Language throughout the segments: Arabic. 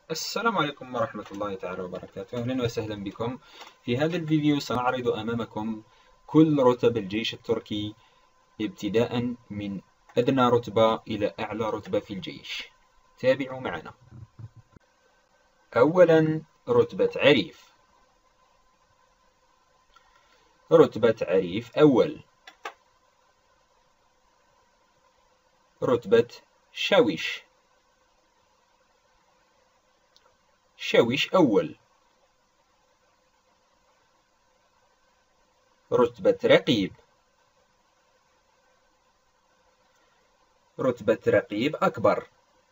السلام عليكم ورحمة الله تعالى وبركاته. أهلا وسهلا بكم. في هذا الفيديو سنعرض أمامكم كل رتب الجيش التركي ابتداء من أدنى رتبة إلى أعلى رتبة في الجيش. تابعوا معنا. أولا رتبة عريف. رتبة عريف أول. رتبة شاويش. شاويش أول. رتبة رقيب. رتبة رقيب أكبر.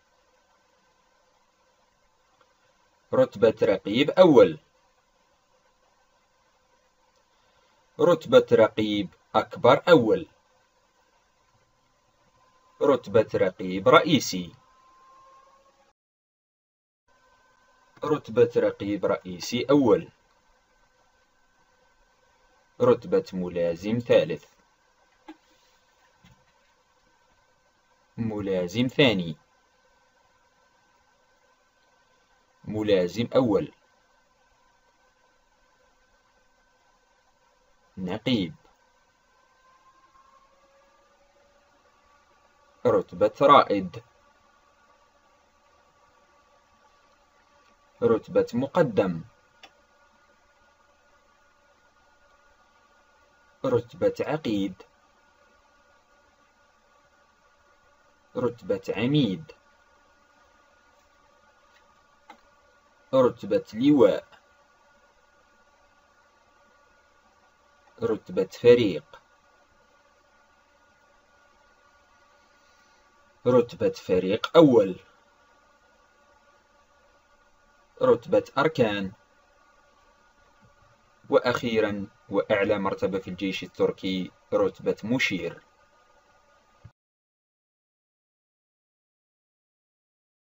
رتبة رقيب أول. رتبة رقيب أكبر أول. رتبة رقيب رئيسي. رتبة رقيب رئيسي أول. رتبة ملازم ثالث. ملازم ثاني. ملازم أول. نقيب. رتبة رائد. رتبة مقدم. رتبة عقيد. رتبة عميد. رتبة لواء. رتبة فريق. رتبة فريق أول. رتبة أركان. وأخيرا وأعلى مرتبة في الجيش التركي رتبة مشير.